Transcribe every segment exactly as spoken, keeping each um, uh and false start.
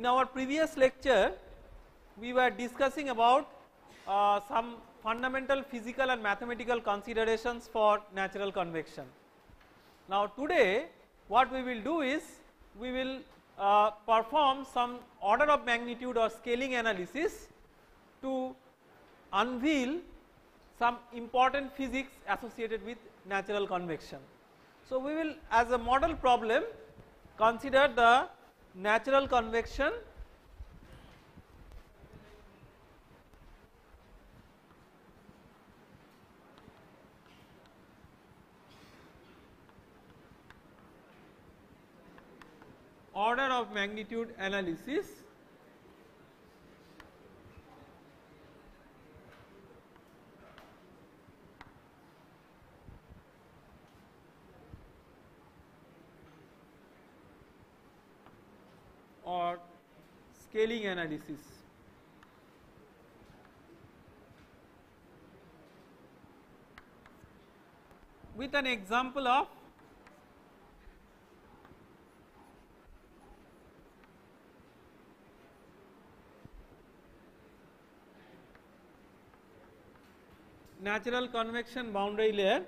in our previous lecture we were discussing about uh, some fundamental physical and mathematical considerations for natural convection. Now today what we will do is we will uh, perform some order of magnitude or scaling analysis to unveil some important physics associated with natural convection. So we will, as a model problem, consider the natural convection order of magnitude analysis or scaling analysis. With an example of natural convection boundary layer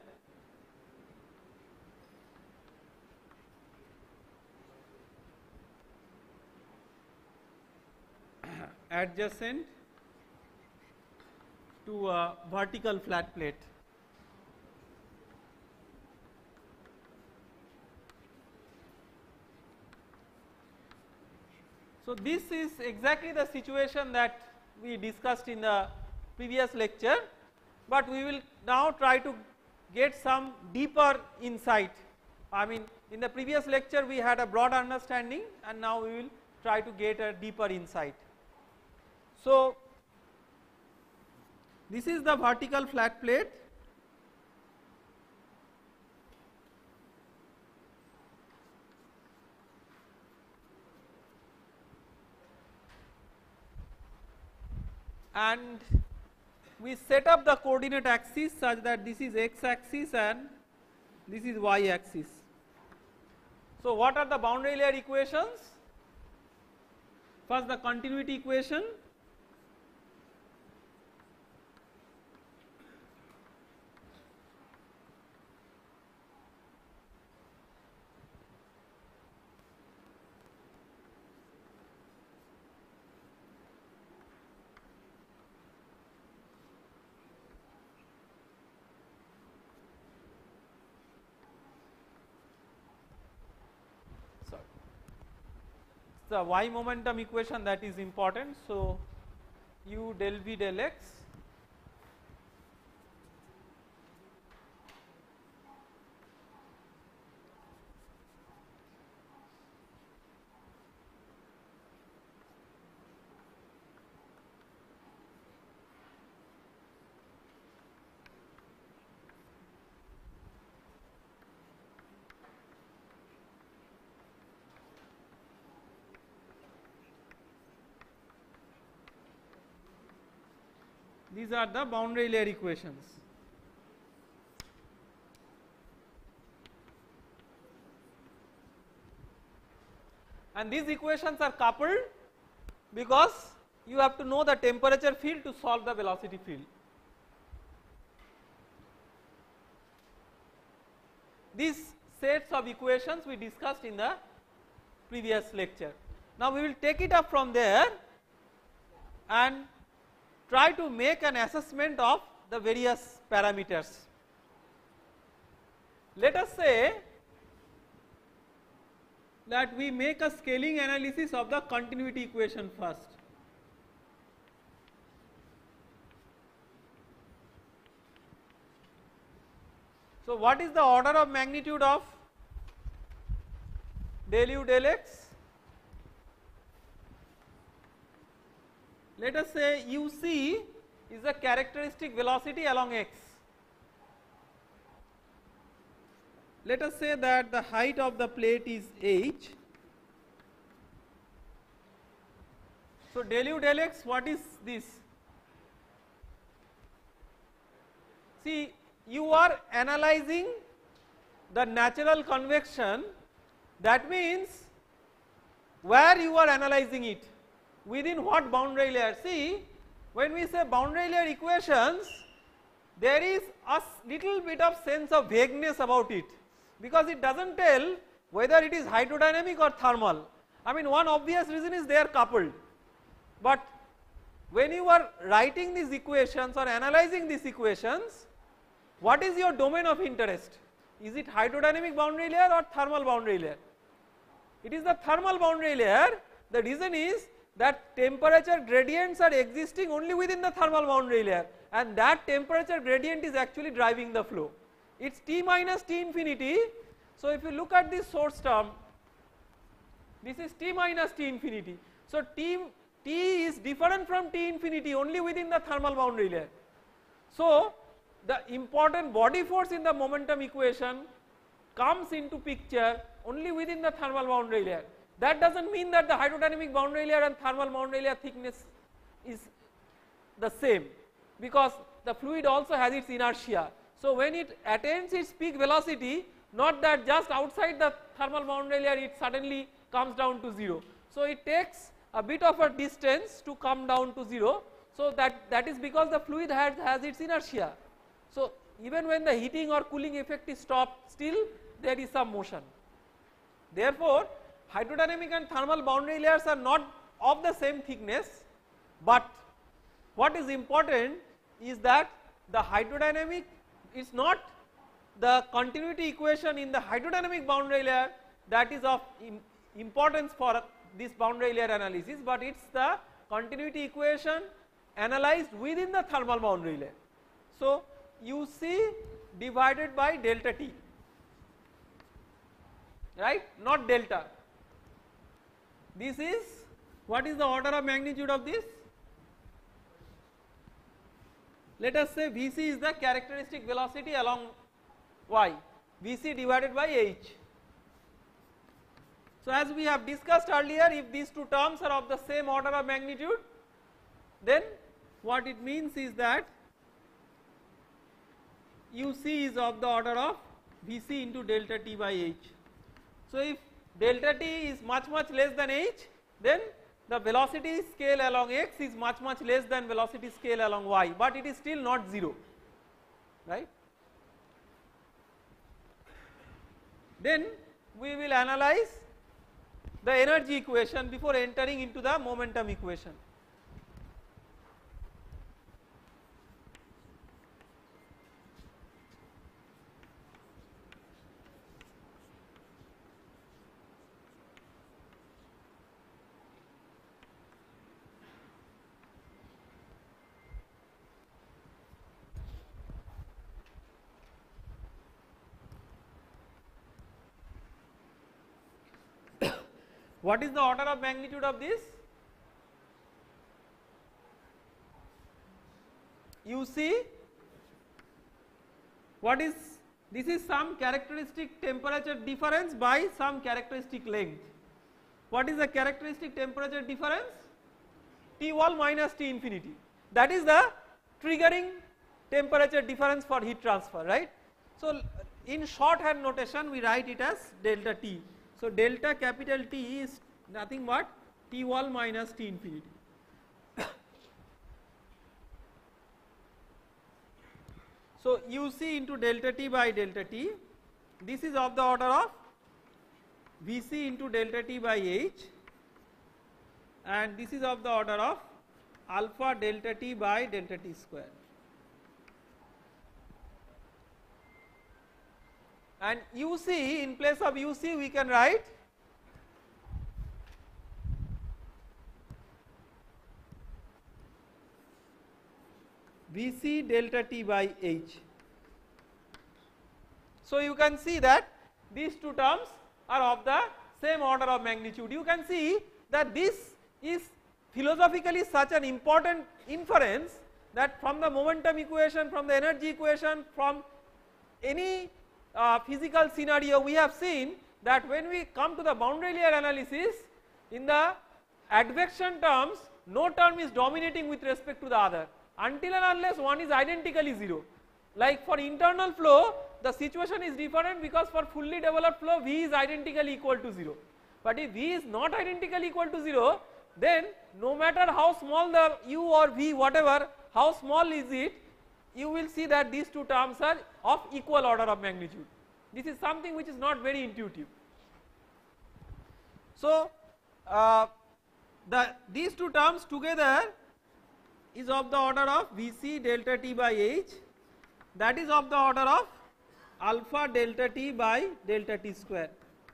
adjacent to a vertical flat plate. So this is exactly the situation that we discussed in the previous lecture, but we will now try to get some deeper insight. I mean, in the previous lecture we had a broad understanding, and now we will try to get a deeper insight. So this is the vertical flat plate, and we set up the coordinate axis such that this is x axis and this is y axis. So what are the boundary layer equations? First, the continuity equation, the y momentum equation that is important. So u del v del x these are the boundary layer equations. And these equations are coupled because you have to know the temperature field to solve the velocity field. These sets of equations we discussed in the previous lecture. Now we will take it up from there and try to make an assessment of the various parameters. Let us say that we make a scaling analysis of the continuity equation first. So what is the order of magnitude of del u del x? Let us say u c is the characteristic velocity along x. Let us say that the height of the plate is h. So del u del x, what is this? See, you are analyzing the natural convection, that means where you are analyzing it, within what boundary layer. See, when we say boundary layer equations, there is a little bit of sense of vagueness about it, because it does not tell whether it is hydrodynamic or thermal. I mean, one obvious reason is they are coupled, but when you are writing these equations or analyzing these equations, what is your domain of interest? Is it hydrodynamic boundary layer or thermal boundary layer? It is the thermal boundary layer. The reason is that temperature gradients are existing only within the thermal boundary layer, and that temperature gradient is actually driving the flow. It is T minus T infinity. So, if you look at this source term, this is T minus T infinity. So, T, T is different from T infinity only within the thermal boundary layer. So, the important body force in the momentum equation comes into picture only within the thermal boundary layer. That does not mean that the hydrodynamic boundary layer and thermal boundary layer thickness is the same, because the fluid also has its inertia. So, when it attains its peak velocity, not that just outside the thermal boundary layer it suddenly comes down to zero. So, it takes a bit of a distance to come down to zero. So, that, that is because the fluid has, has its inertia. So, even when the heating or cooling effect is stopped, still there is some motion. Therefore, hydrodynamic and thermal boundary layers are not of the same thickness, but what is important is that the hydrodynamic is not the continuity equation in the hydrodynamic boundary layer that is of im importance for this boundary layer analysis, but it is the continuity equation analyzed within the thermal boundary layer. So, U C divided by delta T, right, not delta. This is, what is the order of magnitude of this? Let us say V C is the characteristic velocity along y, V C divided by H. So, as we have discussed earlier, if these two terms are of the same order of magnitude, then what it means is that U C is of the order of V C into delta T by H. So, if delta T is much much less than H, then the velocity scale along x is much much less than velocity scale along y, but it is still not zero, right. Then we will analyze the energy equation before entering into the momentum equation. What is the order of magnitude of this? You see, what is, this is some characteristic temperature difference by some characteristic length. What is the characteristic temperature difference? T wall minus T infinity, that is the triggering temperature difference for heat transfer, right. So, in shorthand notation we write it as delta T. So, delta capital T is nothing but T wall minus T infinity. So, U C into delta T by delta T, this is of the order of V C into delta T by H, and this is of the order of alpha delta T by delta T square. And U C, in place of U C we can write V C delta T by H. So, you can see that these two terms are of the same order of magnitude. You can see that this is philosophically such an important inference that from the momentum equation, from the energy equation, from any Uh, physical scenario, we have seen that when we come to the boundary layer analysis, in the advection terms no term is dominating with respect to the other until and unless one is identically zero. Like for internal flow the situation is different, because for fully developed flow V is identically equal to zero, but if V is not identically equal to zero, then no matter how small the u or v whatever, how small is it, you will see that these two terms are of equal order of magnitude. This is something which is not very intuitive. So, uh, the these two terms together is of the order of Vc delta t by h, that is of the order of alpha delta t by delta t square.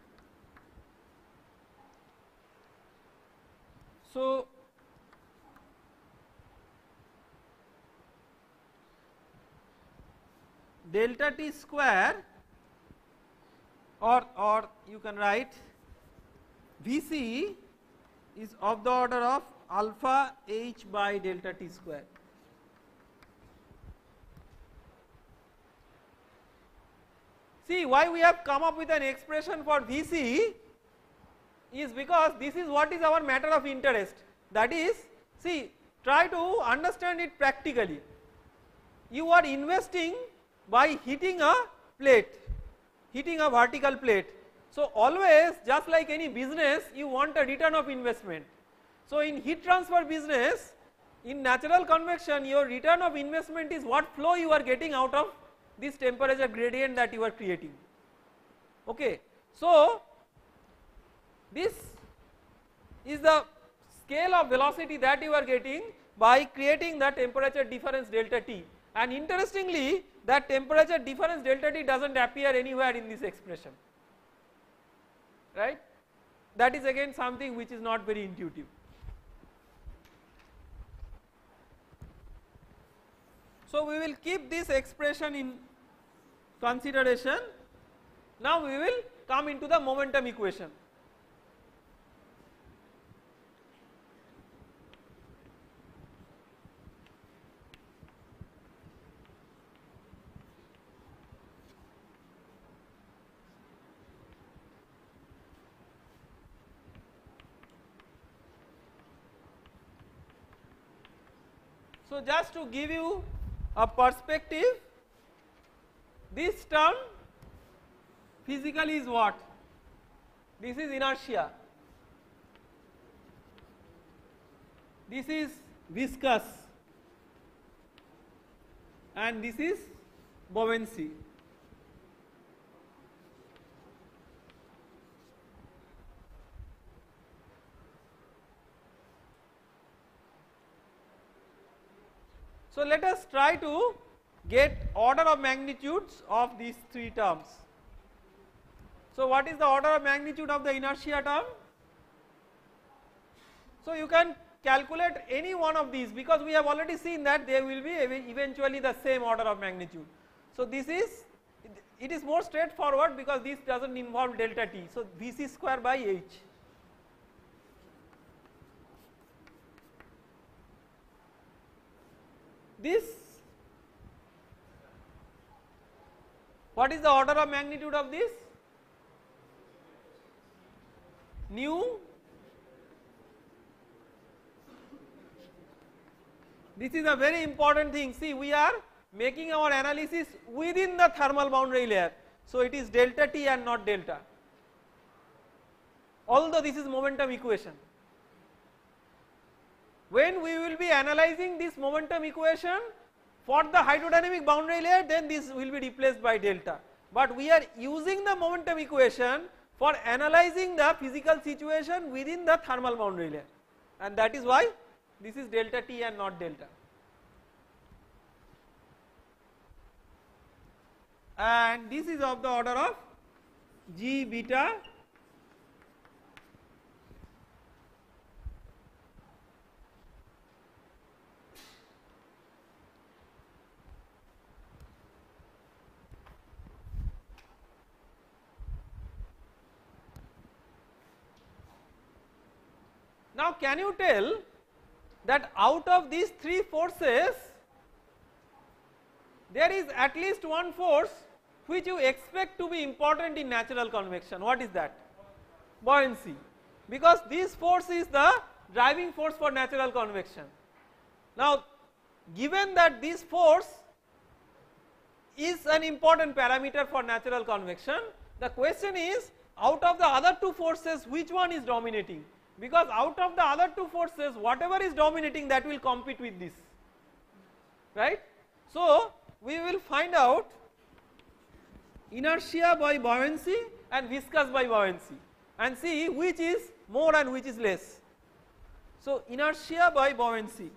So, delta t square, or or you can write Vc is of the order of alpha h by delta t square. See, why we have come up with an expression for Vc is because this is what is our matter of interest, that is, see, try to understand it practically. You are investing by heating a plate, heating a vertical plate. So, always, just like any business, you want a return of investment. So, in heat transfer business, in natural convection, your return of investment is what flow you are getting out of this temperature gradient that you are creating. Okay. So, this is the scale of velocity that you are getting by creating the temperature difference delta T, and interestingly that temperature difference delta T does not appear anywhere in this expression, right. That is again something which is not very intuitive. So, we will keep this expression in consideration. Now, we will come into the momentum equation. So, just to give you a perspective, this term physically is what? This is inertia, this is viscous, and this is buoyancy. So, let us try to get order of magnitudes of these three terms. So, what is the order of magnitude of the inertia term? So, you can calculate any one of these, because we have already seen that they will be eventually the same order of magnitude. So, this is, it is more straightforward because this does not involve delta t. So, Vc square by h. This, what is the order of magnitude of this? Nu, this is a very important thing. See, we are making our analysis within the thermal boundary layer. So, it is delta T and not delta, although this is momentum equation. When we will be analyzing this momentum equation for the hydrodynamic boundary layer, then this will be replaced by delta, but we are using the momentum equation for analyzing the physical situation within the thermal boundary layer, and that is why this is delta T and not delta. And this is of the order of G beta Now, can you tell that out of these three forces there is at least one force which you expect to be important in natural convection? What is that? Buoyancy, because this force is the driving force for natural convection. Now, given that this force is an important parameter for natural convection, the question is, out of the other two forces which one is dominating, because out of the other two forces whatever is dominating that will compete with this, right. So we will find out inertia by buoyancy and viscous by buoyancy and see which is more and which is less. So inertia by buoyancy.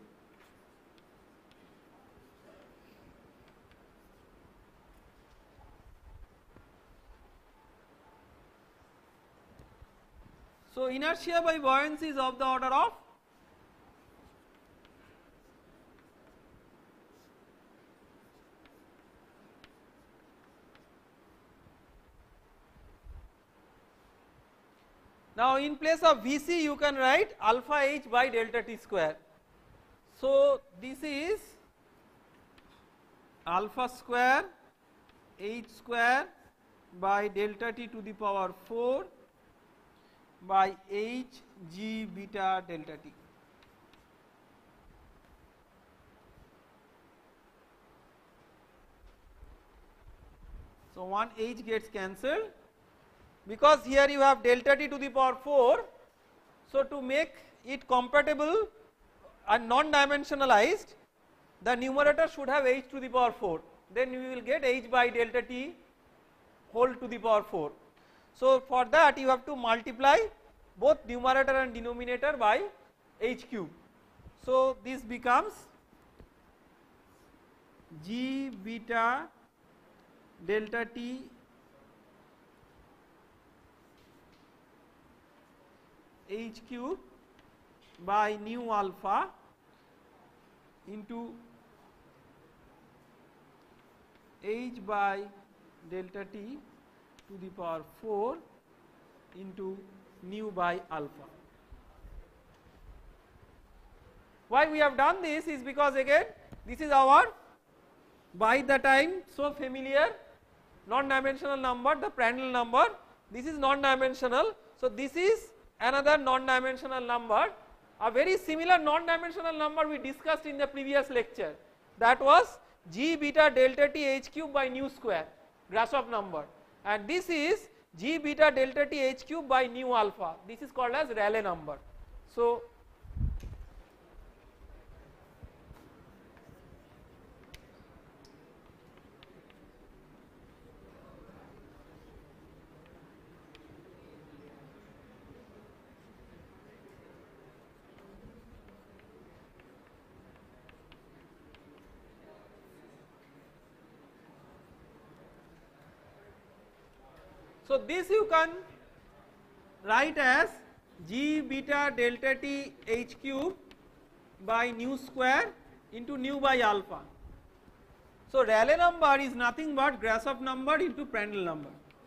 So inertia by buoyancy is of the order of now in place of V C you can write alpha h by delta t square. So this is alpha square h square by delta t to the power four by h g beta delta t. So one h gets cancelled because here you have delta t to the power four. So to make it compatible and non-dimensionalized, the numerator should have h to the power four, then we will get h by delta t whole to the power four. So for that you have to multiply both numerator and denominator by h cube. So this becomes g beta delta t h cube by nu alpha into h by delta t to the power four into nu by alpha. Why we have done this is because again this is our by the time so familiar non-dimensional number, the Prandtl number. This is non-dimensional, so this is another non-dimensional number. A very similar non-dimensional number we discussed in the previous lecture, that was g beta delta t h cube by nu square, Grashof number, and this is g beta delta t h cube by nu alpha. This is called as Rayleigh number. So So this you can write as g beta delta t h cube by nu square into nu by alpha. So Rayleigh number is nothing but Grashof number into Prandtl number.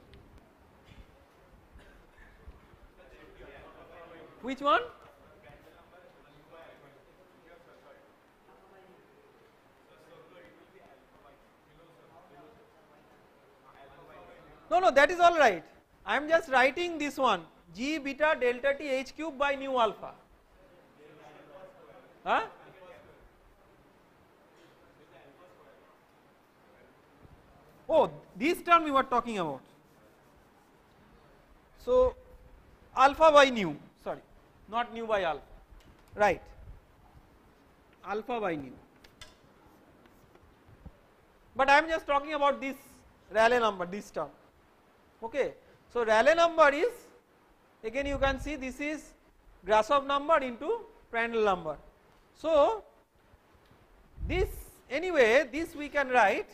Which one? No, no, that is all right. I am just writing this one g beta delta t h cube by nu alpha. Huh? Oh, this term we were talking about. So alpha by nu, sorry, not nu by alpha, right? Alpha by nu. But I am just talking about this Rayleigh number, this term. Okay, so Rayleigh number is, again you can see this is Grashof number into Prandtl number. So this anyway this we can write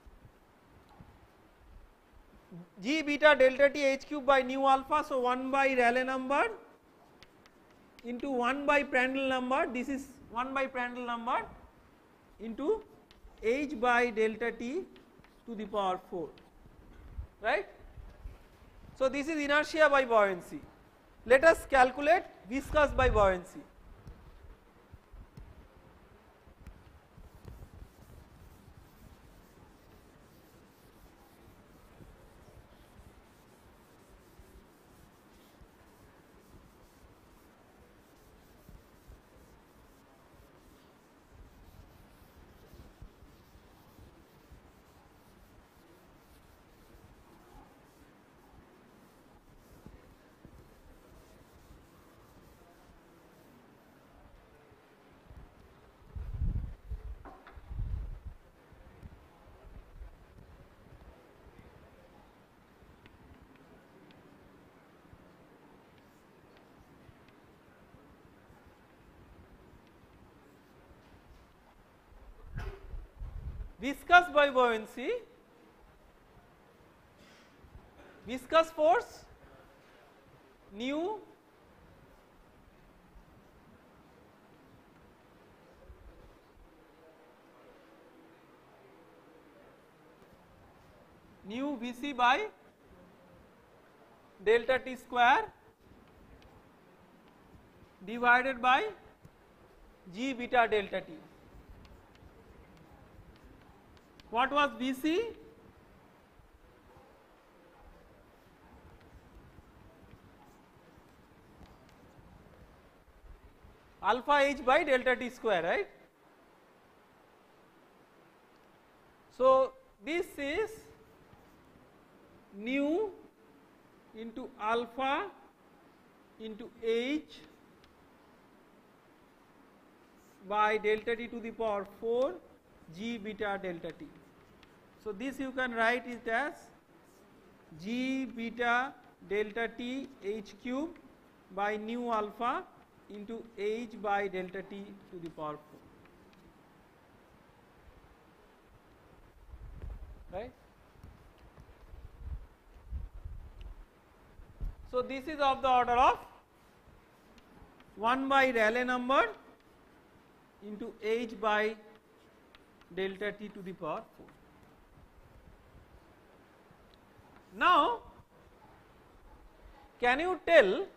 g beta delta t h cube by nu alpha, so one by Rayleigh number into one by Prandtl number, this is one by Prandtl number into h by delta t to the power four, right. So this is inertia by buoyancy. Let us calculate viscous by buoyancy. viscous by buoyancy, viscous force nu nu Vc by delta T square divided by G beta delta T. What was Vc? Alpha H by delta T square, right? So this is nu into alpha into H by delta T to the power four G beta delta T. So this you can write it as G beta delta T H cube by nu alpha into H by delta T to the power four, right. So this is of the order of one by Rayleigh number into H by delta T to the power four. Now can you tell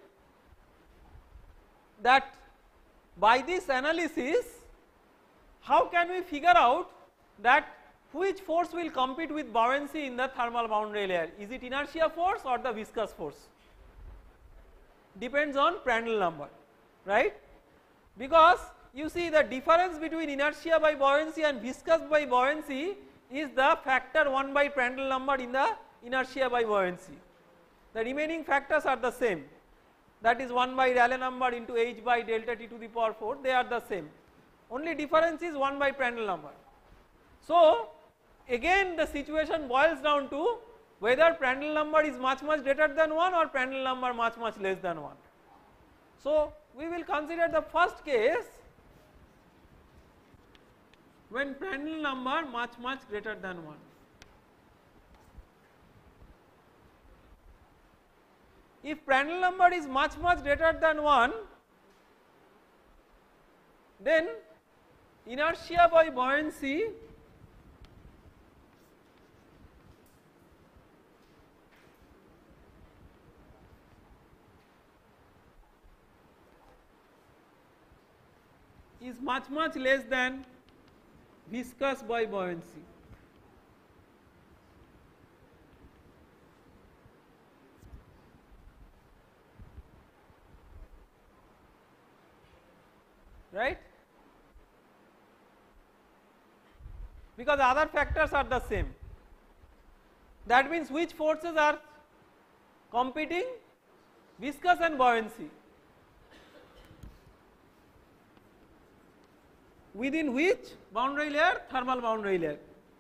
that by this analysis how can we figure out that which force will compete with buoyancy in the thermal boundary layer? Is it inertia force or the viscous force? Depends on Prandtl number, right? Because you see the difference between inertia by buoyancy and viscous by buoyancy is the factor one by Prandtl number in the inertia by buoyancy. The remaining factors are the same, that is one by Rayleigh number into H by delta T to the power four, they are the same, only difference is one by Prandtl number. So again the situation boils down to whether Prandtl number is much much greater than one or Prandtl number much much less than one. So we will consider the first case when Prandtl number much much greater than one. If Prandtl number is much much greater than one, then inertia by buoyancy is much much less than viscous by buoyancy. Right, because other factors are the same. That means which forces are competing? Viscous and buoyancy. Within which boundary layer? Thermal boundary layer.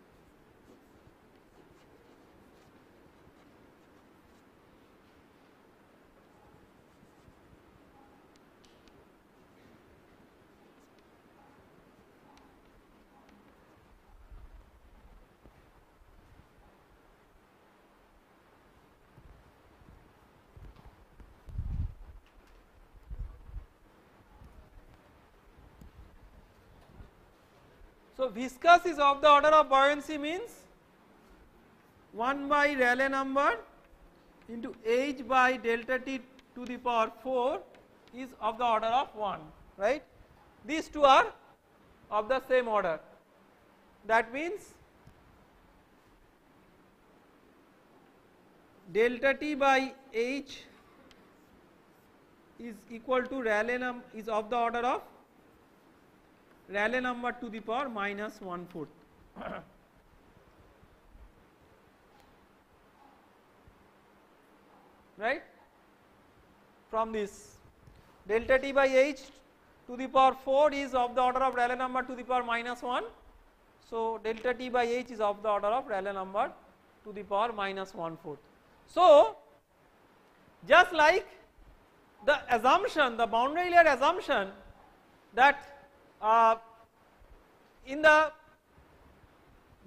So viscous is of the order of buoyancy means one by Rayleigh number into H by delta T to the power four is of the order of one, right. These two are of the same order. That means delta T by H is equal to Rayleigh number is of the order of Rayleigh number to the power minus one fourth. Right, from this delta T by H to the power four is of the order of Rayleigh number to the power minus one. So delta T by H is of the order of Rayleigh number to the power minus one fourth. So just like the assumption, the boundary layer assumption that Uh, in the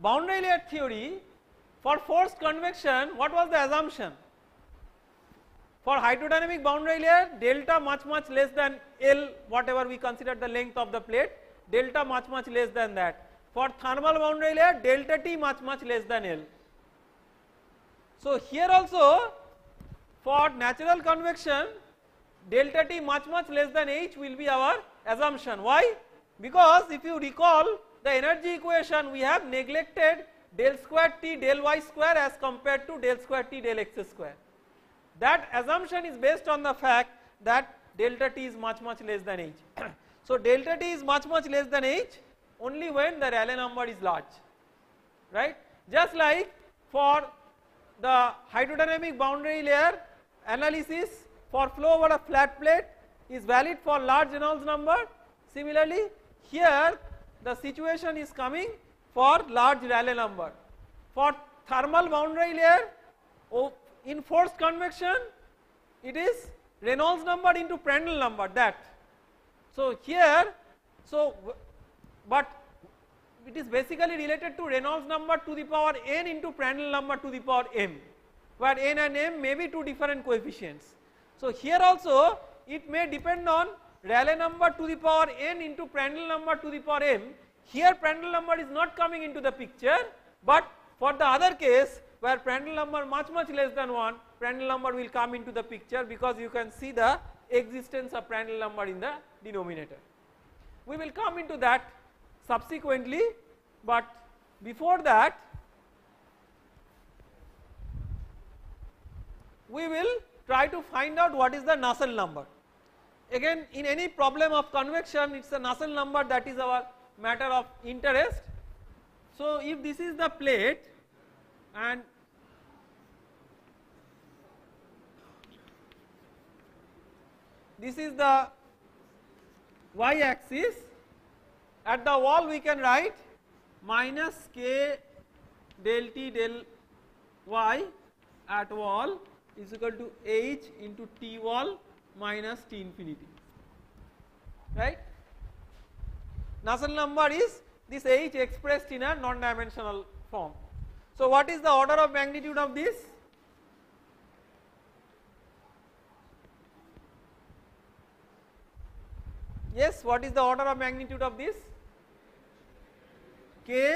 boundary layer theory, for forced convection what was the assumption? For hydrodynamic boundary layer, delta much much less than L, whatever we consider the length of the plate, delta much much less than that. For thermal boundary layer, delta T much much less than L. So here also for natural convection, delta T much much less than H will be our assumption. Why? Because if you recall the energy equation, we have neglected del square T del Y square as compared to del square T del X square. That assumption is based on the fact that delta T is much much less than H. So delta T is much much less than H only when the Rayleigh number is large, right. Just like for the hydrodynamic boundary layer analysis for flow over a flat plate is valid for large Reynolds number. Similarly here the situation is coming for large Rayleigh number. For thermal boundary layer, oh, in forced convection it is Reynolds number into Prandtl number, that. So here, so but it is basically related to Reynolds number to the power n into Prandtl number to the power m, where n and m may be two different coefficients. So here also it may depend on Rayleigh number to the power n into Prandtl number to the power m. Here Prandtl number is not coming into the picture, but for the other case where Prandtl number much much less than one, Prandtl number will come into the picture because you can see the existence of Prandtl number in the denominator. We will come into that subsequently, but before that we will try to find out what is the Nusselt number. Again, in any problem of convection, it is the Nusselt number that is our matter of interest. So if this is the plate and this is the y axis, at the wall we can write minus k del T del y at wall is equal to H into T wall minus T infinity, right. Nusselt number is this H expressed in a non-dimensional form. So what is the order of magnitude of this? Yes, what is the order of magnitude of this? K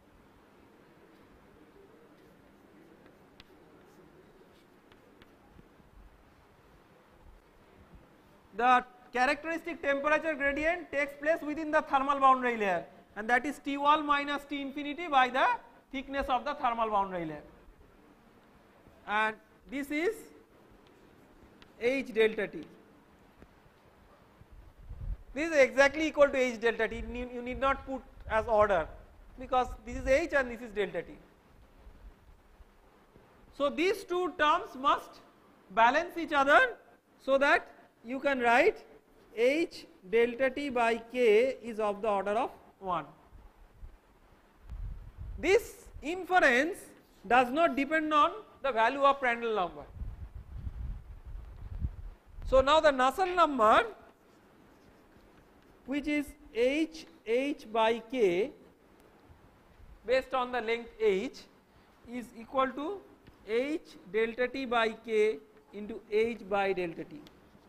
the characteristic temperature gradient takes place within the thermal boundary layer, and that is T wall minus T infinity by the thickness of the thermal boundary layer, and this is H delta T. This is exactly equal to H delta T, you need not put as order because this is H and this is delta T. So these two terms must balance each other so that you can write H delta T by K is of the order of one. This inference does not depend on the value of Prandtl number. So now the Nusselt number, which is H H by K based on the length H, is equal to H delta T by K into H by delta T.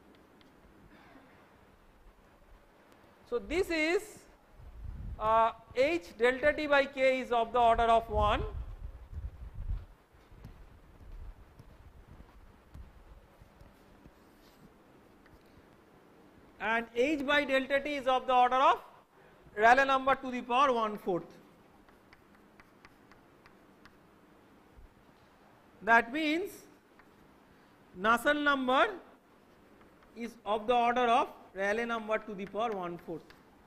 So this is uh, H delta T by K is of the order of one, and H by delta T is of the order of Rayleigh number to the power one fourth. That means Nusselt number is of the order of Rayleigh number to the power one fourth.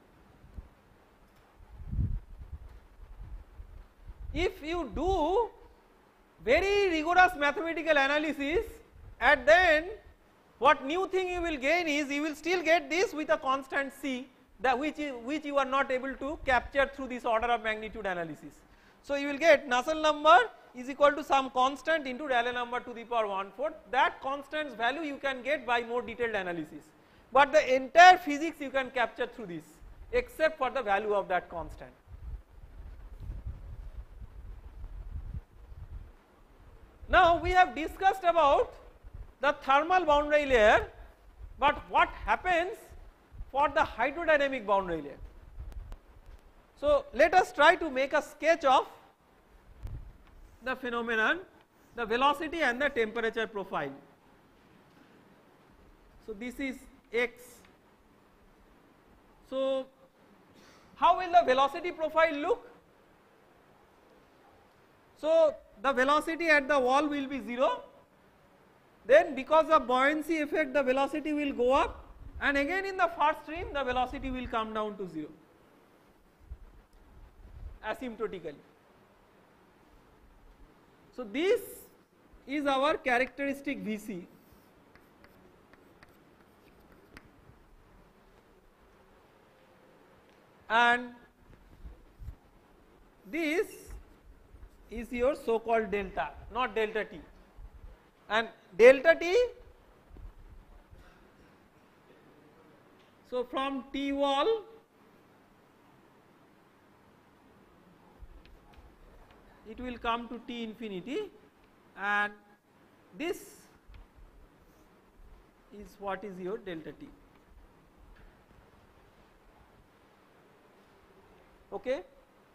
If you do very rigorous mathematical analysis, at the end what new thing you will gain is you will still get this with a constant C, that which is, which you are not able to capture through this order of magnitude analysis. So you will get Nusselt number is equal to some constant into Rayleigh number to the power one fourth. That constant's value you can get by more detailed analysis, but the entire physics you can capture through this except for the value of that constant. Now we have discussed about the thermal boundary layer, but what happens for the hydrodynamic boundary layer? So let us try to make a sketch of the phenomenon, the velocity and the temperature profile. So this is x. So how will the velocity profile look? So the velocity at the wall will be zero, then because of buoyancy effect the velocity will go up, and again in the first stream the velocity will come down to zero asymptotically. So this is our characteristic V C. And this is your so called delta, not delta T, and delta T, so from T wall it will come to T infinity, and this is what is your delta T. Okay.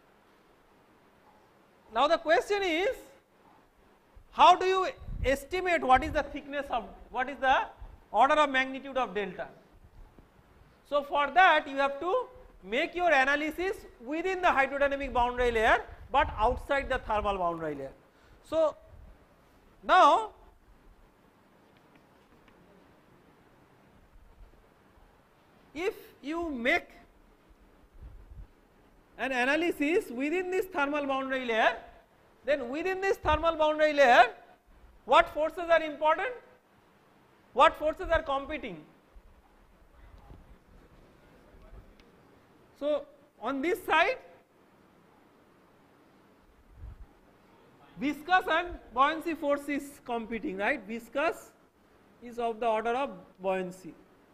Now the question is, how do you estimate what is the thickness of, what is the order of magnitude of delta? So for that you have to make your analysis within the hydrodynamic boundary layer but outside the thermal boundary layer. So now if you make an analysis within this thermal boundary layer, then within this thermal boundary layer what forces are important? What forces are competing? So on this side viscous and buoyancy force is competing, right? Viscous is of the order of buoyancy.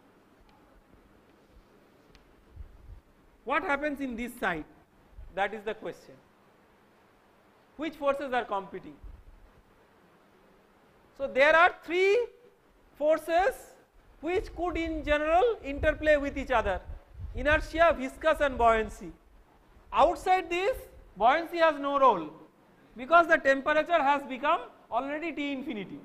What happens in this side? That is the question. Which forces are competing? So there are three forces which could in general interplay with each other: inertia, viscous and buoyancy. Outside this, buoyancy has no role because the temperature has become already T infinity.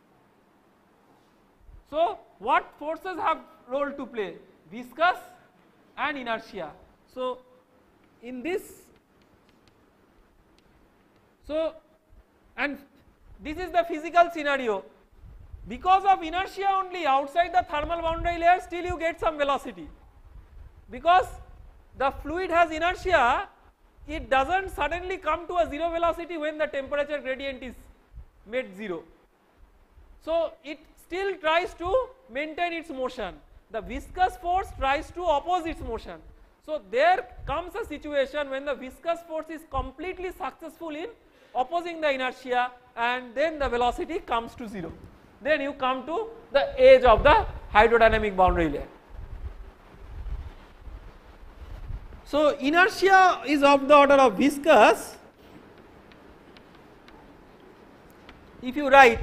So what forces have role to play? Viscous and inertia. So in this, so and this is the physical scenario. Because of inertia only outside the thermal boundary layer still you get some velocity. Because the fluid has inertia, it does not suddenly come to a zero velocity when the temperature gradient is made zero. So it still tries to maintain its motion. The viscous force tries to oppose its motion. So there comes a situation when the viscous force is completely successful in opposing the inertia, and then the velocity comes to zero. Then you come to the edge of the hydrodynamic boundary layer. So inertia is of the order of viscous. If you write,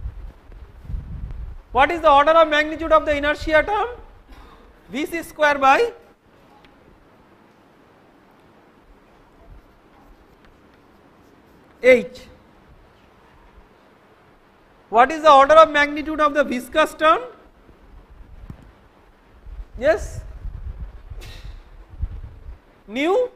what is the order of magnitude of the inertia term? Vc square by H. What is the order of magnitude of the viscous term? Yes? Nu,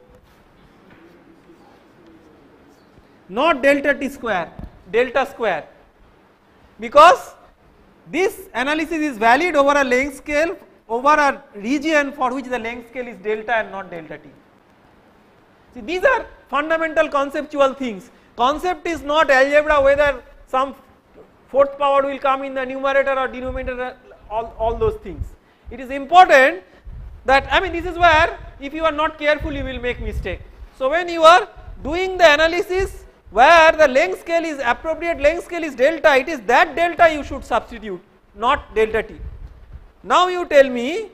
not delta T square, delta square, because this analysis is valid over a length scale, over a region for which the length scale is delta and not delta T. See, these are fundamental conceptual things. Concept is not algebra, whether some fourth power will come in the numerator or denominator, all, all those things. It is important that, I mean, this is where if you are not careful you will make mistake. So when you are doing the analysis where the length scale is appropriate, length scale is delta, it is that delta you should substitute, not delta T. Now you tell me,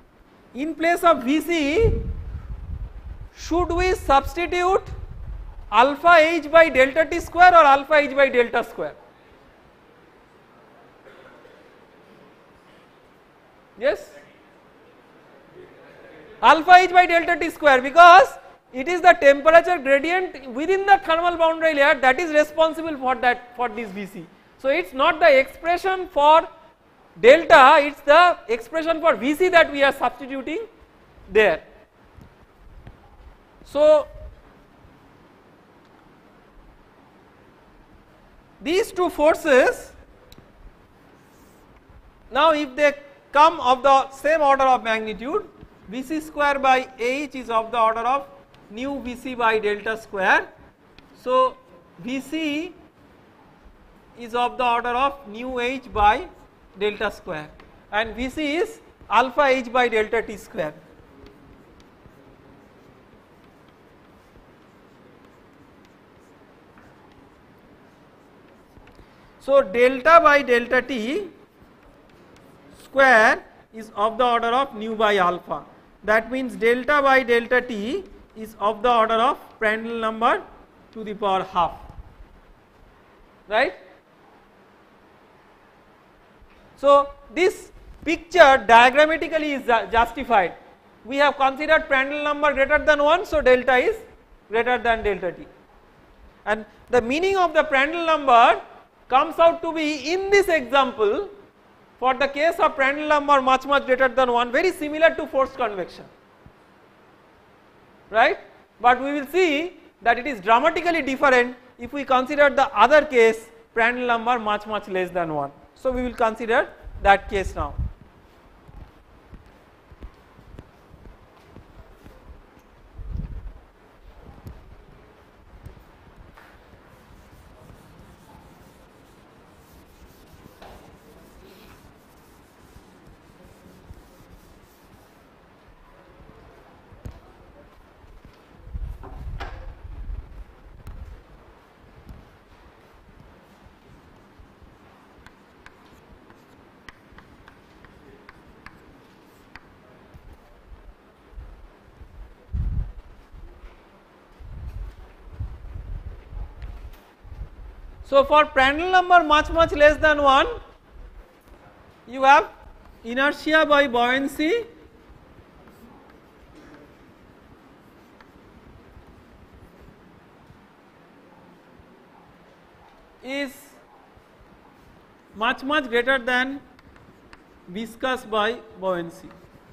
in place of Vc, should we substitute alpha h by delta t square or alpha h by delta square? Yes, alpha h by delta t square, because it is the temperature gradient within the thermal boundary layer that is responsible for that, for this V C. So it is not the expression for delta, it is the expression for V C that we are substituting there. So these two forces, now if they come of the same order of magnitude, V C square by H is of the order of nu V C by delta square. So V C is of the order of nu H by delta square, and V C is alpha H by delta T square. So delta by delta T square is of the order of nu by alpha. That means delta by delta T is of the order of Prandtl number to the power half, right. So this picture diagrammatically is justified. We have considered Prandtl number greater than one, so delta is greater than delta T, and the meaning of the Prandtl number comes out to be, in this example, for the case of Prandtl number much much greater than one, very similar to forced convection, right, but we will see that it is dramatically different if we consider the other case, Prandtl number much much less than one. So we will consider that case now. So for Prandtl number much much less than one, you have inertia by buoyancy is much much greater than viscous by buoyancy.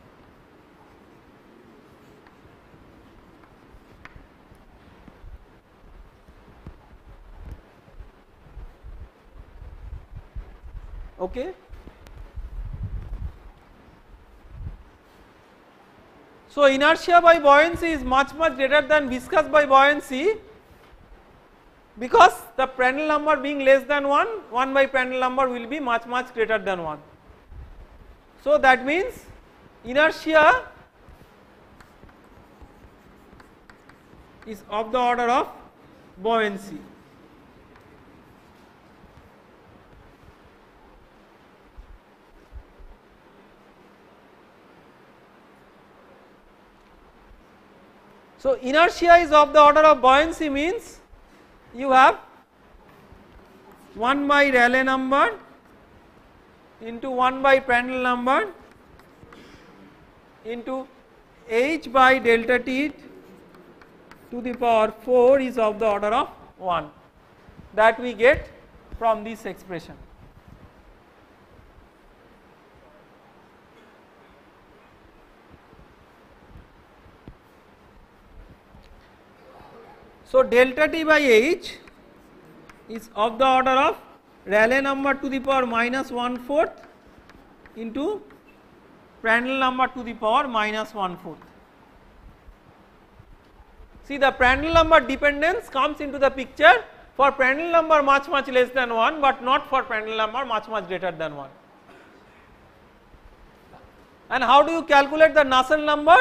Okay. So inertia by buoyancy is much much greater than viscous by buoyancy, because the Prandtl number being less than one, one by Prandtl number will be much much greater than one. So that means inertia is of the order of buoyancy. So inertia is of the order of buoyancy means you have one by Rayleigh number into one by Prandtl number into H by delta T to the power four is of the order of one, that we get from this expression. So delta T by H is of the order of Rayleigh number to the power minus one fourth into Prandtl number to the power minus one fourth. See, the Prandtl number dependence comes into the picture for Prandtl number much much less than one, but not for Prandtl number much much greater than one. And how do you calculate the Nusselt number?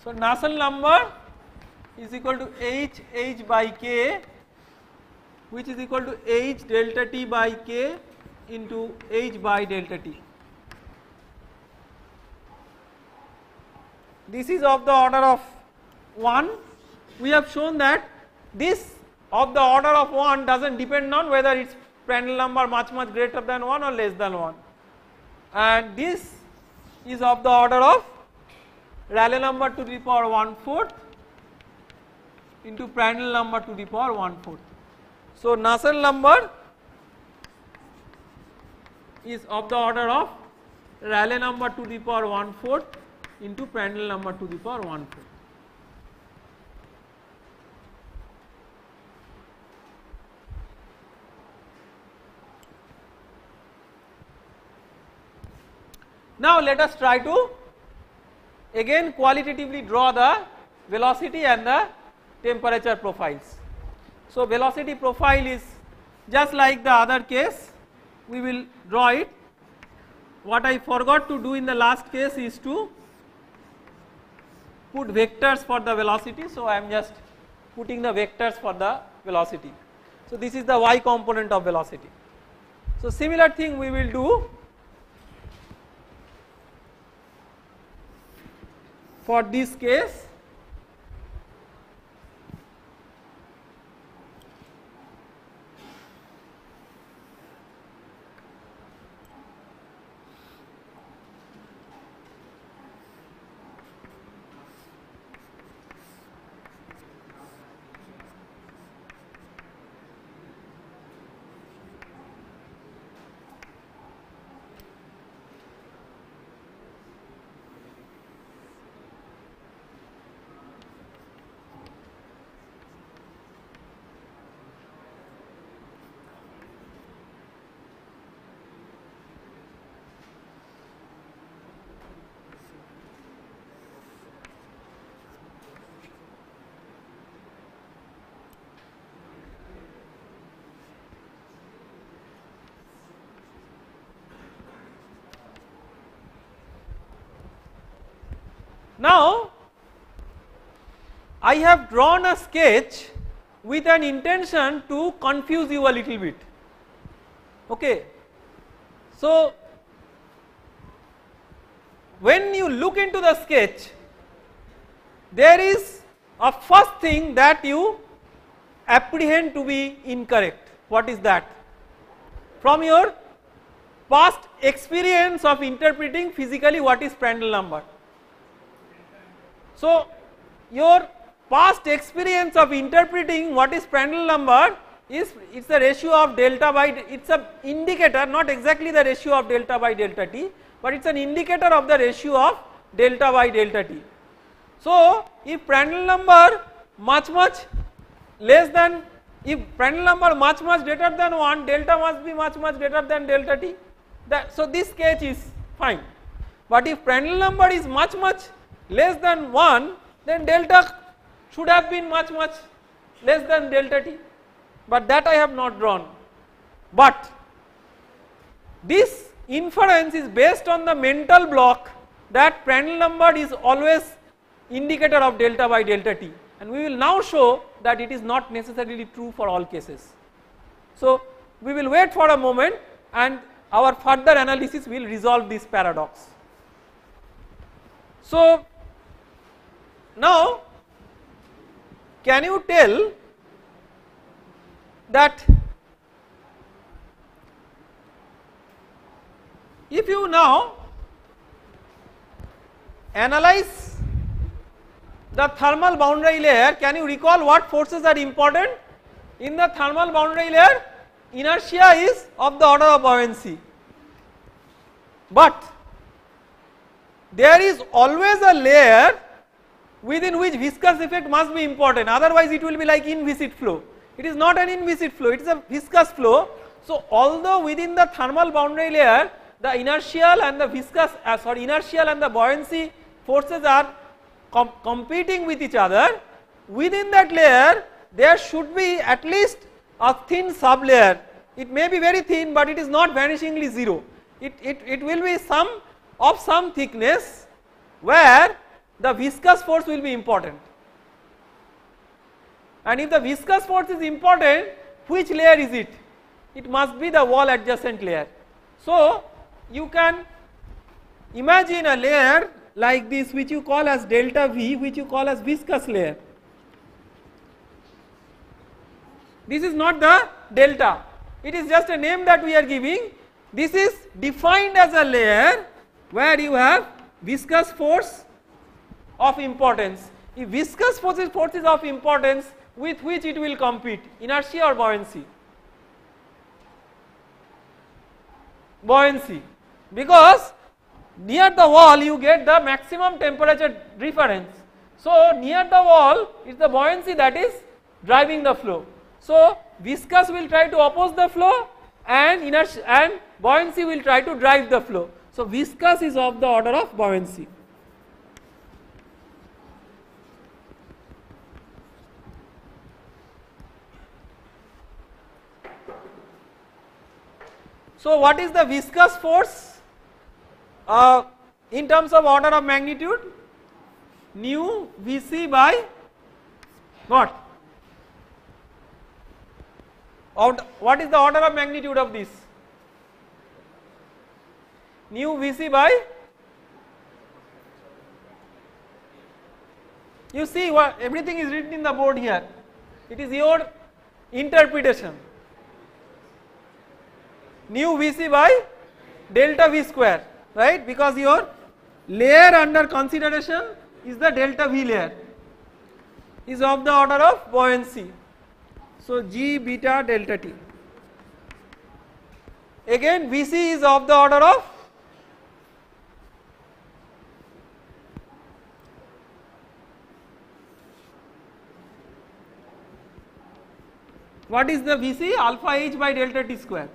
So Nusselt number is equal to h h by k, which is equal to h delta t by k into h by delta t. This is of the order of one. We have shown that this of the order of one does not depend on whether it is Prandtl number much much greater than one or less than one, and this is of the order of Rayleigh number to the power one fourth into Prandtl number to the power one fourth. So Nusselt number is of the order of Rayleigh number to the power one fourth into Prandtl number to the power one fourth. Now let us try to again qualitatively draw the velocity and the temperature profiles. So velocity profile is just like the other case, we will draw it. What I forgot to do in the last case is to put vectors for the velocity, so I am just putting the vectors for the velocity. So this is the y component of velocity. So similar thing we will do for this case. Now I have drawn a sketch with an intention to confuse you a little bit. Okay. So when you look into the sketch, there is a first thing that you apprehend to be incorrect. What is that? From your past experience of interpreting physically what is Prandtl number. So your past experience of interpreting what is Prandtl number is, it is the ratio of delta by, it is a indicator, not exactly the ratio of delta by delta t, but it is an indicator of the ratio of delta by delta t. So if Prandtl number much much less than, if Prandtl number much much greater than one, delta must be much much greater than delta t. That, so this sketch is fine. But if Prandtl number is much much less than one, then delta should have been much much less than delta t, but that I have not drawn. But this inference is based on the mental block that Prandtl number is always indicator of delta by delta t, and we will now show that it is not necessarily true for all cases. So we will wait for a moment and our further analysis will resolve this paradox. So now can you tell that if you now analyze the thermal boundary layer, can you recall what forces are important? In the thermal boundary layer, inertia is of the order of buoyancy, but there is always a layer within which viscous effect must be important, otherwise it will be like inviscid flow. It is not an inviscid flow, it is a viscous flow. So although within the thermal boundary layer the inertial and the viscous uh, sorry inertial and the buoyancy forces are com competing with each other, within that layer there should be at least a thin sublayer. It may be very thin, but it is not vanishingly zero. It, it, it will be some of some thickness where the viscous force will be important, and if the viscous force is important, which layer is it? It must be the wall adjacent layer. So you can imagine a layer like this which you call as delta V, which you call as viscous layer. This is not the delta, it is just a name that we are giving. This is defined as a layer where you have viscous force of importance. If viscous force is forces of importance, with which it will compete, inertia or buoyancy? Buoyancy, because near the wall you get the maximum temperature difference. So near the wall it is the buoyancy that is driving the flow. So viscous will try to oppose the flow, and inertia and buoyancy will try to drive the flow. So viscous is of the order of buoyancy. So what is the viscous force uh, in terms of order of magnitude? Nu Vc by what? What is the order of magnitude of this? Nu Vc by, you see what everything is written in the board here, it is your interpretation. Nu Vc by delta V square, right, because your layer under consideration is the delta V layer, is of the order of buoyancy. So G beta delta T, again Vc is of the order of what is the Vc? Alpha H by delta T square.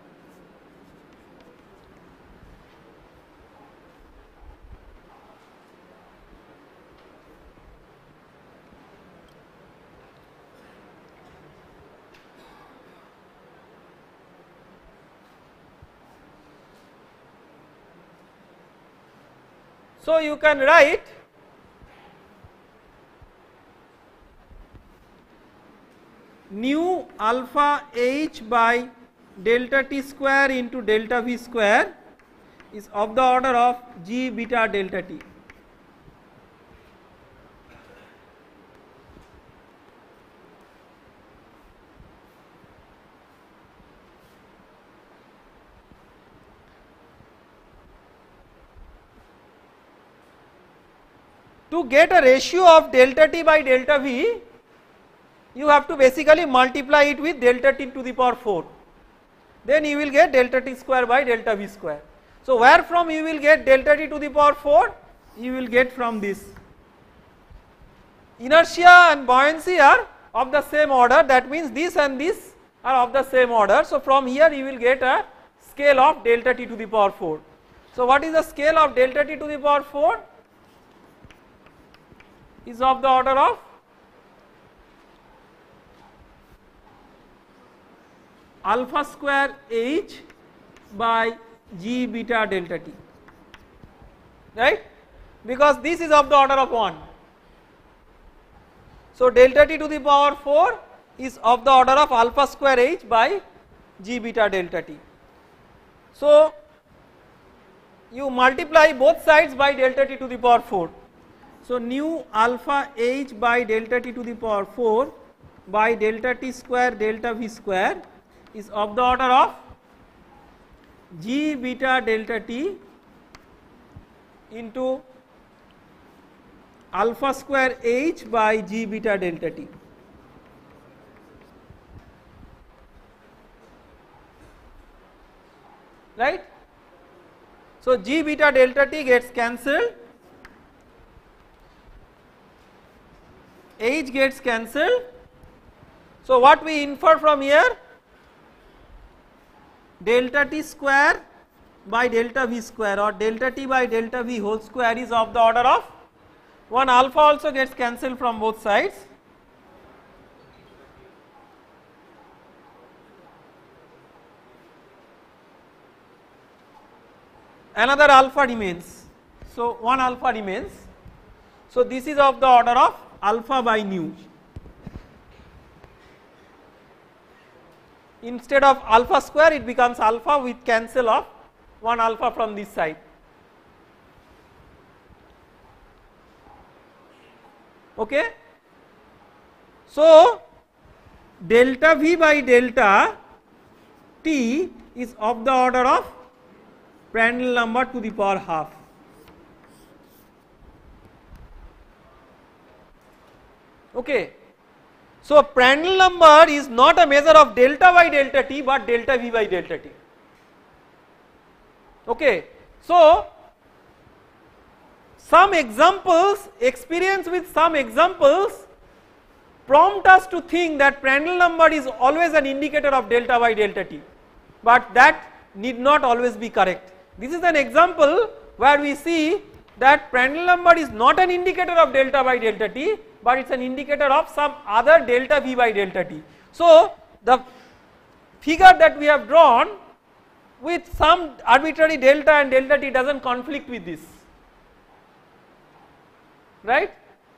So you can write nu alpha H by delta T square into delta V square is of the order of G beta delta T. To get a ratio of delta T by delta V, you have to basically multiply it with delta T to the power four, then you will get delta T square by delta V square. So where from you will get delta T to the power four? You will get from this. Inertia and buoyancy are of the same order, that means this and this are of the same order. So from here you will get a scale of delta T to the power four. So what is the scale of delta T to the power four? Is of the order of alpha square H by G beta delta T, right, because this is of the order of one. So delta T to the power four is of the order of alpha square H by G beta delta T. So you multiply both sides by delta T to the power four. So nu alpha H by delta T to the power four by delta T square delta V square is of the order of G beta delta T into alpha square H by G beta delta T. Right? So G beta delta T gets cancelled, H gets cancelled. So what we infer from here? Delta T square by delta V square or delta T by delta V whole square is of the order of one. Alpha also gets cancelled from both sides. Another alpha remains. So one alpha remains. So this is of the order of alpha by nu. Instead of alpha square it becomes alpha with cancel of one alpha from this side. Okay. So delta V by delta T is of the order of Prandtl number to the power half. Okay. So Prandtl number is not a measure of delta by delta T but delta V by delta T. Okay. So some examples, experience with some examples prompt us to think that Prandtl number is always an indicator of delta by delta T, but that need not always be correct. This is an example where we see that Prandtl number is not an indicator of delta by delta T, but it is an indicator of some other delta V by delta T. So the figure that we have drawn with some arbitrary delta and delta T does not conflict with this, right.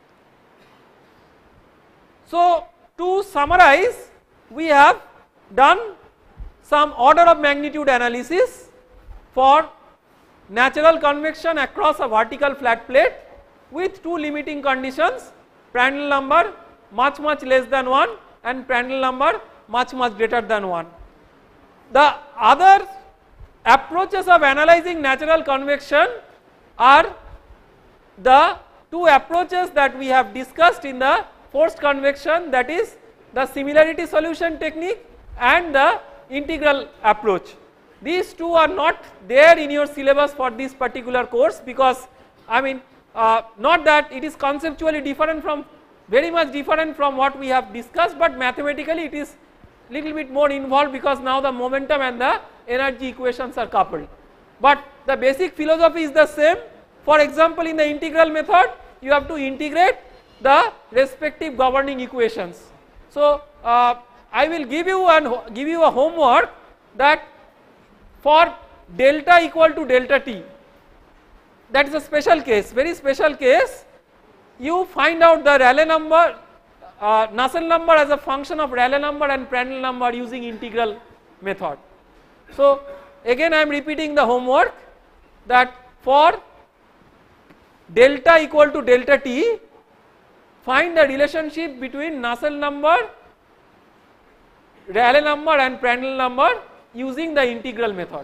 So to summarize, we have done some order of magnitude analysis for natural convection across a vertical flat plate with two limiting conditions, Prandtl number much much less than one and Prandtl number much much greater than one. The other approaches of analyzing natural convection are the two approaches that we have discussed in the forced convection, that is the similarity solution technique and the integral approach. These two are not there in your syllabus for this particular course, because I mean uh, not that it is conceptually different from, very much different from what we have discussed, but mathematically it is little bit more involved because now the momentum and the energy equations are coupled. But the basic philosophy is the same. For example, in the integral method you have to integrate the respective governing equations. So uh, I will give you an give you a homework that for delta equal to delta T, that is a special case, very special case, you find out the Rayleigh number, uh, Nusselt number as a function of Rayleigh number and Prandtl number using integral method. So again I am repeating the homework that for delta equal to delta T, find the relationship between Nusselt number, Rayleigh number and Prandtl number using the integral method.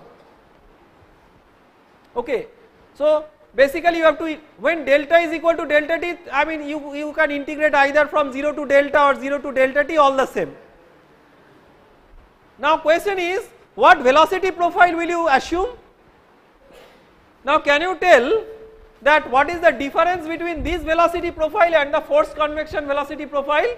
Okay. So basically you have to, when delta is equal to delta T, I mean you, you can integrate either from zero to delta or zero to delta T, all the same. Now question is, what velocity profile will you assume? Now can you tell that what is the difference between this velocity profile and the forced convection velocity profile?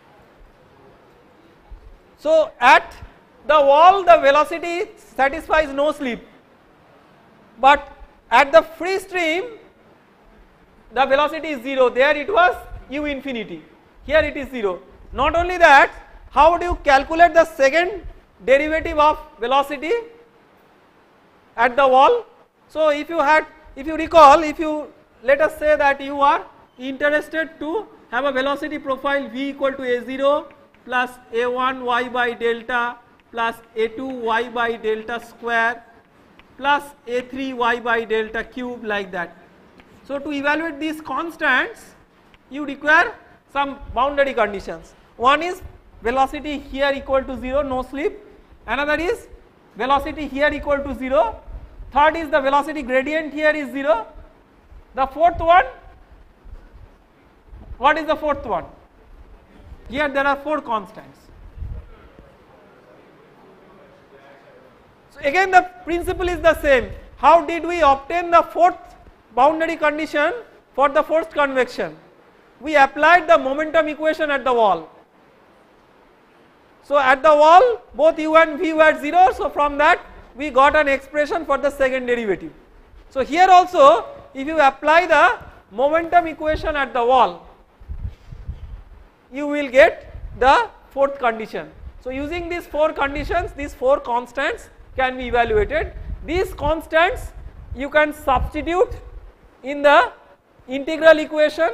So at the wall the velocity satisfies no slip, but at the free stream the velocity is zero, there it was u infinity, here it is zero. Not only that, how do you calculate the second derivative of velocity at the wall? So if you had, if you recall, if you let us say that you are interested to have a velocity profile v equal to a zero plus a one y by delta plus a two y by delta square plus a three y by delta cube, like that. So to evaluate these constants you require some boundary conditions. One is velocity here equal to zero, no slip. Another is velocity here equal to zero. Third is the velocity gradient here is zero. The fourth one, what is the fourth one? Here there are four constants. So again the principle is the same. How did we obtain the fourth boundary condition for the forced convection? We applied the momentum equation at the wall. So at the wall both u and v were zero, so from that we got an expression for the second derivative. So here also if you apply the momentum equation at the wall, you will get the fourth condition. So using these four conditions, these four constants can be evaluated. These constants you can substitute in the integral equation,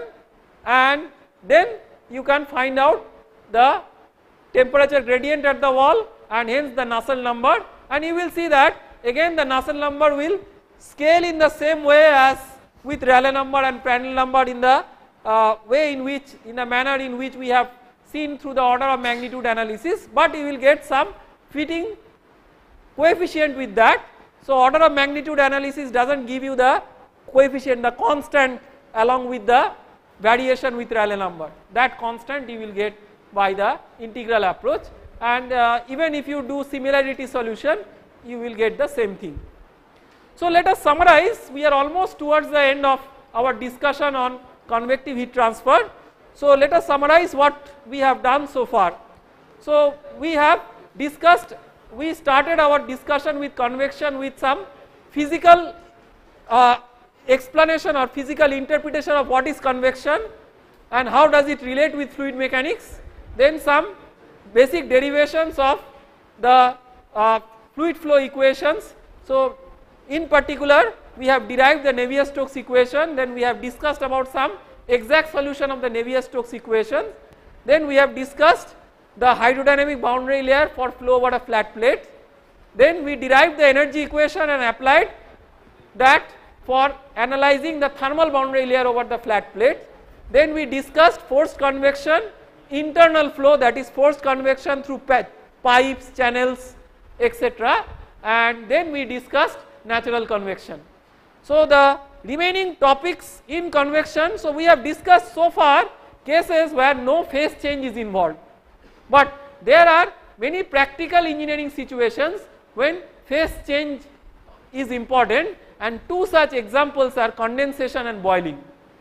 and then you can find out the temperature gradient at the wall and hence the Nusselt number, and you will see that again the Nusselt number will scale in the same way as with Rayleigh number and Prandtl number in the uh, way in which, in the manner in which we have seen through the order of magnitude analysis, but you will get some fitting coefficient with that. So, order of magnitude analysis does not give you the coefficient, the constant along with the variation with Rayleigh number. That constant you will get by the integral approach, and uh, even if you do similarity solution you will get the same thing. So, let us summarize. We are almost towards the end of our discussion on convective heat transfer. So, let us summarize what we have done so far. So, we have discussed, we started our discussion with convection with some physical uh, explanation or physical interpretation of what is convection and how does it relate with fluid mechanics. Then some basic derivations of the uh, fluid flow equations. So, in particular we have derived the Navier-Stokes equation, then we have discussed about some exact solution of the Navier-Stokes equation, then we have discussed the hydrodynamic boundary layer for flow over a flat plate, then we derived the energy equation and applied that for analyzing the thermal boundary layer over the flat plate, then we discussed forced convection, internal flow, that is forced convection through pipes, channels, etc., and then we discussed natural convection. So, the remaining topics in convection, so we have discussed so far cases where no phase change is involved, but there are many practical engineering situations when phase change is important, and two such examples are condensation and boiling.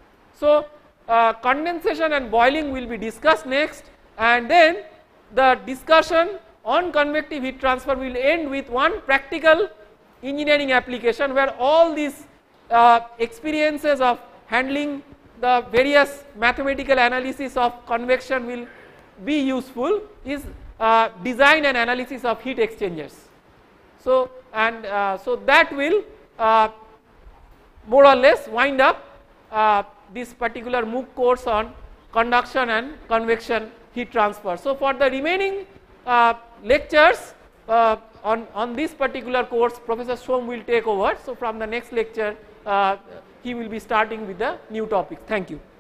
So, uh, condensation and boiling will be discussed next, and then the discussion on convective heat transfer will end with one practical engineering application where all these uh, experiences of handling the various mathematical analysis of convection will be useful, is uh, design and analysis of heat exchangers. So, and uh, so that will uh, more or less wind up uh, this particular MOOC course on conduction and convection heat transfer. So, for the remaining uh, lectures uh, on, on this particular course, Professor Som will take over. So, from the next lecture uh, he will be starting with the new topics. Thank you.